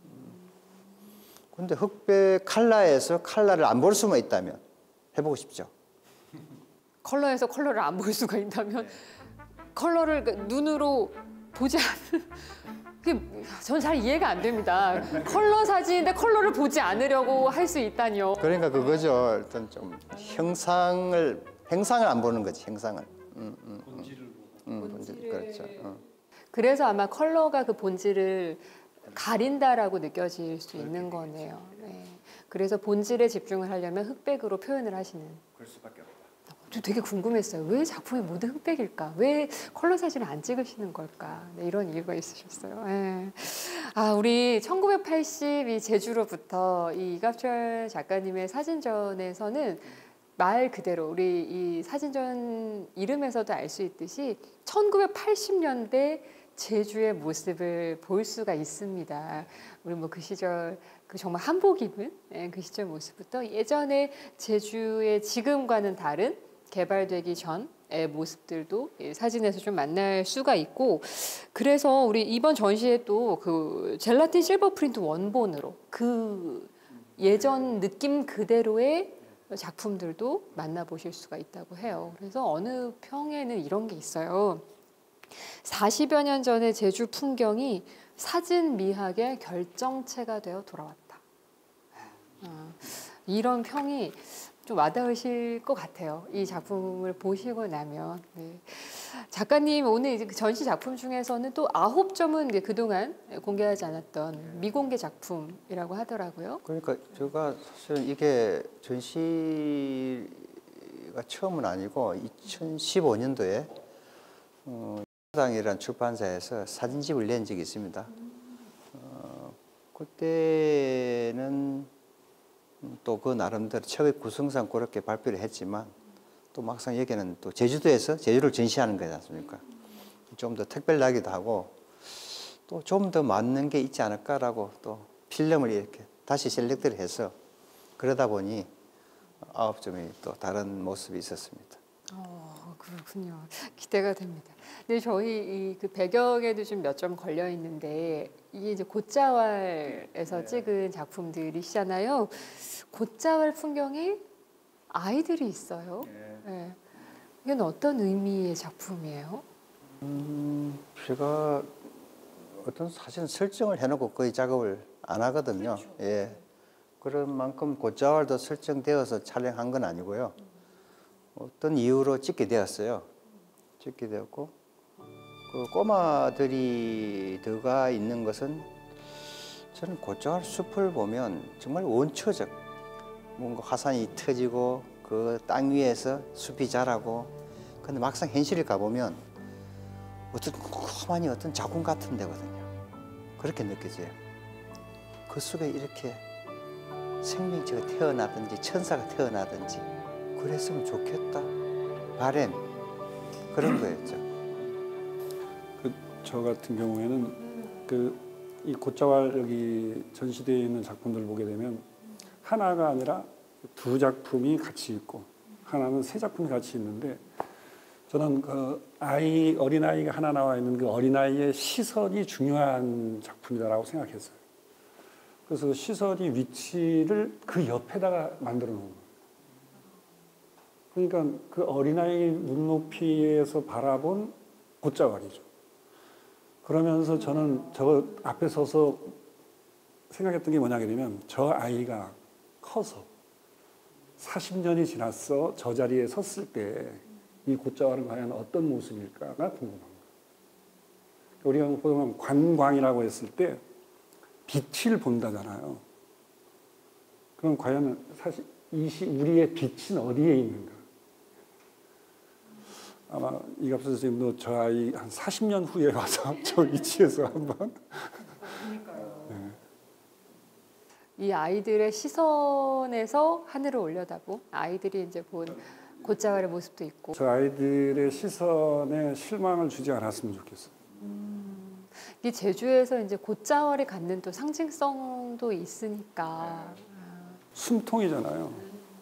근데 흑백 컬러에서 컬러를 안 볼 수만 있다면 해보고 싶죠. 컬러에서 컬러를 안 볼 수가 있다면 컬러를 눈으로 보지 않는 그게 저는 잘 이해가 안 됩니다. 컬러 사진인데 컬러를 보지 않으려고 할 수 있다니요. 그러니까 그거죠. 일단 좀 형상을 형상을 안 보는 거지. 형상을. 음, 음, 음. 본질을 보고. 음, 본질 그렇죠. 음. 그래서 아마 컬러가 그 본질을 가린다라고 느껴질 수 있는 거네요. 네. 그래서 본질에 집중을 하려면 흑백으로 표현을 하시는. 그럴 수밖에 없다. 저 되게 궁금했어요. 왜 작품이 모두 흑백일까? 왜 컬러 사진을 안 찍으시는 걸까? 네, 이런 이유가 있으셨어요. 네. 아, 우리 천구백팔십이 제주로부터 이 이갑철 작가님의 사진전에서는 말 그대로 우리 이 사진전 이름에서도 알 수 있듯이 천구백팔십 년대 제주의 모습을 볼 수가 있습니다. 우리 뭐 그 시절 그 정말 한복 입은 그 시절 모습부터 예전에 제주의 지금과는 다른 개발되기 전의 모습들도 사진에서 좀 만날 수가 있고 그래서 우리 이번 전시에 또 그 젤라틴 실버 프린트 원본으로 그 예전 느낌 그대로의 작품들도 만나보실 수가 있다고 해요. 그래서 어느 평에는 이런 게 있어요. 사십여 년 전의 제주 풍경이 사진 미학의 결정체가 되어 돌아왔다. 아, 이런 평이 좀 와닿으실 것 같아요. 이 작품을 보시고 나면. 네. 작가님 오늘 이제 전시 작품 중에서는 또 아홉 점은 이제 그동안 공개하지 않았던 미공개 작품이라고 하더라고요. 그러니까 제가 사실 이게 전시가 처음은 아니고 이천십오 년도에 어, 당이라는 출판사에서 사진집을 낸 적이 있습니다. 어, 그때는 또 그 나름대로 책의 구성상 그렇게 발표를 했지만 또 막상 여기는 또 제주도에서 제주를 전시하는 거지 않습니까? 좀 더 특별하기도 하고 또 좀 더 맞는 게 있지 않을까라고 또 필름을 이렇게 다시 셀렉트를 해서 그러다 보니 아홉 점이 또 다른 모습이 있었습니다. 어, 그렇군요. 기대가 됩니다. 근데 저희 이 그 배경에도 좀 몇 점 걸려 있는데 이게 이제 곶자왈에서 네. 찍은 작품들이시잖아요. 곶자왈 풍경에 아이들이 있어요. 네. 이건 어떤 의미의 작품이에요? 음, 제가 어떤 사실은 설정을 해놓고 거의 작업을 안 하거든요. 그렇죠. 예, 그런 만큼 곶자왈도 설정되어서 촬영한 건 아니고요. 어떤 이유로 찍게 되었어요. 찍게 되었고 그 꼬마들이 들어가 있는 것은 저는 곶자왈 숲을 보면 정말 원초적 뭔가 화산이 터지고 그 땅 위에서 숲이 자라고 근데 막상 현실을 가보면 어떤 험하니 어떤 자궁 같은 데거든요. 그렇게 느껴져요. 그 속에 이렇게 생명체가 태어나든지 천사가 태어나든지 그랬으면 좋겠다. 바램 그런 거였죠. 그 저 같은 경우에는 그 이 곶자왈 여기 전시되어 있는 작품들 보게 되면 하나가 아니라 두 작품이 같이 있고 하나는 세 작품이 같이 있는데 저는 그 아이 어린 아이가 하나 나와 있는 그 어린 아이의 시선이 중요한 작품이다라고 생각했어요. 그래서 시선이 위치를 그 옆에다가 만들어 놓은 거예요. 그러니까 그 어린아이 눈높이에서 바라본 곶자왈이죠. 그러면서 저는 저 앞에 서서 생각했던 게 뭐냐면 저 아이가 커서 사십 년이 지났어 저 자리에 섰을 때 이 곶자왈은 과연 어떤 모습일까가 궁금한 거예요. 우리가 보면 관광이라고 했을 때 빛을 본다잖아요. 그럼 과연 사실 이 시, 우리의 빛은 어디에 있는가? 아마 이갑수 선생님도 저 아이 한 사십 년 후에 와서 저 위치에서 한번. 네. 이 아이들의 시선에서 하늘을 올려다보 아이들이 이제 본 곶자왈의 모습도 있고. 저 아이들의 시선에 실망을 주지 않았으면 좋겠어요. 음, 이 제주에서 이제 곶자왈이 갖는 또 상징성도 있으니까. 숨통이잖아요.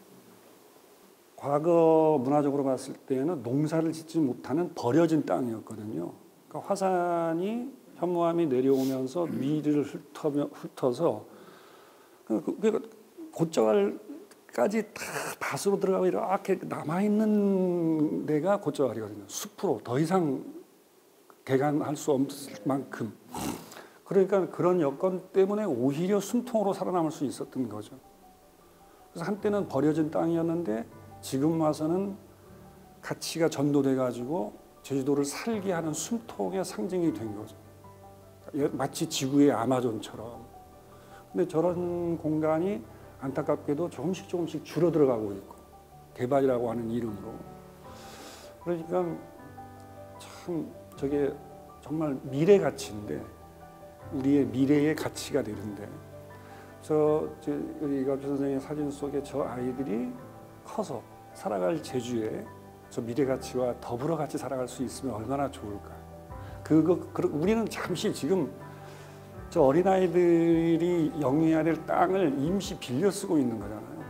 과거 문화적으로 봤을 때는 농사를 짓지 못하는 버려진 땅이었거든요. 그러니까 화산이 현무암이 내려오면서 위를 훑으며, 훑어서 그러니까 곶자왈까지 다 밭으로 들어가고 이렇게 남아있는 데가 곶자왈이거든요. 숲으로 더 이상 개간할 수 없을 만큼. 그러니까 그런 여건 때문에 오히려 숨통으로 살아남을 수 있었던 거죠. 그래서 한때는 버려진 땅이었는데 지금 와서는 가치가 전도돼 가지고 제주도를 살게 하는 숨통의 상징이 된 거죠. 마치 지구의 아마존처럼. 근데 저런 공간이 안타깝게도 조금씩 조금씩 줄어들어가고 있고 개발이라고 하는 이름으로. 그러니까 참 저게 정말 미래 가치인데 우리의 미래의 가치가 되는데 저 우리 이갑수 선생의 사진 속에 저 아이들이 커서 살아갈 제주에 저 미래 가치와 더불어 같이 살아갈 수 있으면 얼마나 좋을까. 그거 우리는 잠시 지금 저 어린 아이들이 영위해야 될 땅을 임시 빌려 쓰고 있는 거잖아요.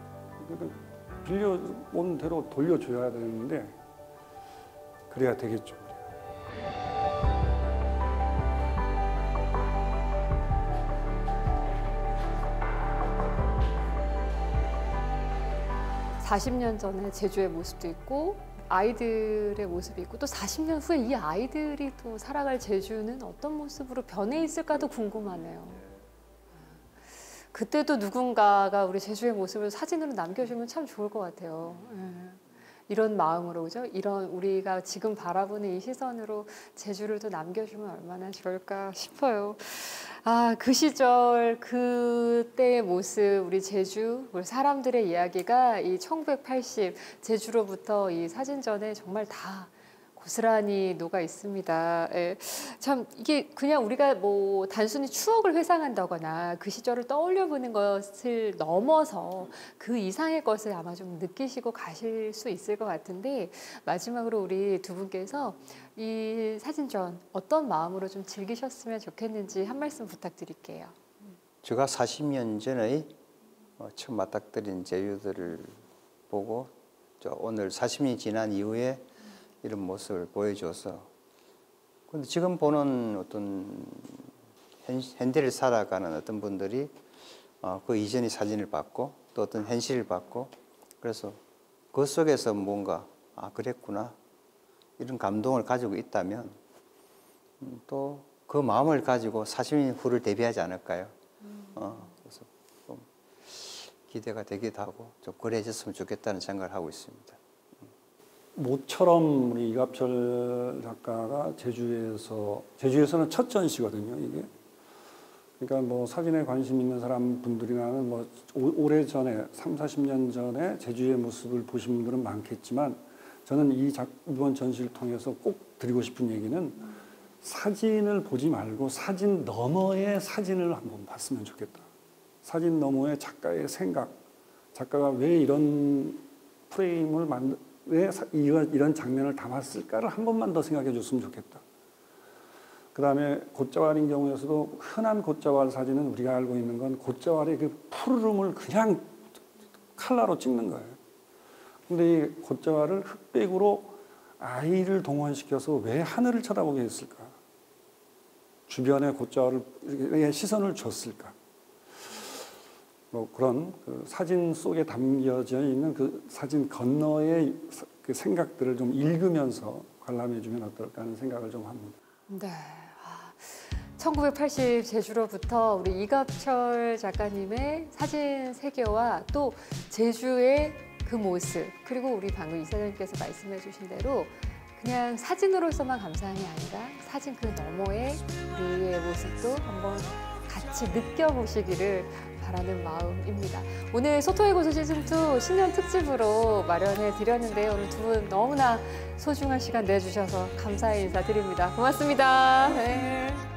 빌려온 대로 돌려줘야 되는데 그래야 되겠죠. 사십 년 전에 제주의 모습도 있고 아이들의 모습이 있고 또 사십 년 후에 이 아이들이 또 살아갈 제주는 어떤 모습으로 변해 있을까도 궁금하네요. 그때도 누군가가 우리 제주의 모습을 사진으로 남겨주면 참 좋을 것 같아요. 이런 마음으로, 그죠? 이런 우리가 지금 바라보는 이 시선으로 제주를 또 남겨주면 얼마나 좋을까 싶어요. 아, 그 시절 그때의 모습, 우리 제주, 우리 사람들의 이야기가 이 천구백팔십 제주로부터 이 사진전에 정말 다 고스란히 녹아 있습니다. 예. 참 이게 그냥 우리가 뭐 단순히 추억을 회상한다거나 그 시절을 떠올려 보는 것을 넘어서 그 이상의 것을 아마 좀 느끼시고 가실 수 있을 것 같은데, 마지막으로 우리 두 분께서 이 사진전 어떤 마음으로 좀 즐기셨으면 좋겠는지 한 말씀 부탁드릴게요. 제가 사십 년 전에 처음 맞닥뜨린 제주들을 보고 오늘 사십 년이 지난 이후에 이런 모습을 보여줘서, 근데 지금 보는 어떤 현, 현대를 살아가는 어떤 분들이 어, 그 이전의 사진을 봤고 또 어떤 현실을 봤고, 그래서 그 속에서 뭔가 아 그랬구나 이런 감동을 가지고 있다면 음, 또 그 마음을 가지고 사십 년 후를 대비하지 않을까요? 어, 그래서 좀 기대가 되기도 하고 좀 그래졌으면 좋겠다는 생각을 하고 있습니다. 모처럼 우리 이갑철 작가가 제주에서, 제주에서는 첫 전시거든요, 이게. 그러니까 뭐 사진에 관심 있는 사람 분들이나는 뭐 오래 전에, 삼사십 년 전에 제주의 모습을 보신 분들은 많겠지만, 저는 이 작, 이번 전시를 통해서 꼭 드리고 싶은 얘기는 사진을 보지 말고 사진 너머의 사진을 한번 봤으면 좋겠다. 사진 너머의 작가의 생각, 작가가 왜 이런 프레임을 만들, 왜 이런, 이런 장면을 담았을까를 한 번만 더 생각해 줬으면 좋겠다. 그 다음에 곶자왈인 경우에서도 흔한 곶자왈 사진은 우리가 알고 있는 건 곶자왈의 그 푸르름을 그냥 칼라로 찍는 거예요. 근데 이 곶자왈을 흑백으로 아이를 동원시켜서 왜 하늘을 쳐다보게 했을까? 주변에 곶자왈에 시선을 줬을까? 뭐 그런 그 사진 속에 담겨져 있는 그 사진 건너의 그 생각들을 좀 읽으면서 관람해주면 어떨까 하는 생각을 좀 합니다. 네. 아, 천구백팔십 제주로부터 우리 이갑철 작가님의 사진 세계와 또 제주의 그 모습, 그리고 우리 방금 이사장님께서 말씀해 주신 대로 그냥 사진으로서만 감상이 아니라 사진 그 너머의 우리의 모습도 한번 같이 느껴보시기를 바라는 마음입니다. 오늘 소통의 고수 시즌이 신년 특집으로 마련해 드렸는데요. 오늘 두 분 너무나 소중한 시간 내주셔서 감사의 인사드립니다. 고맙습니다. 네.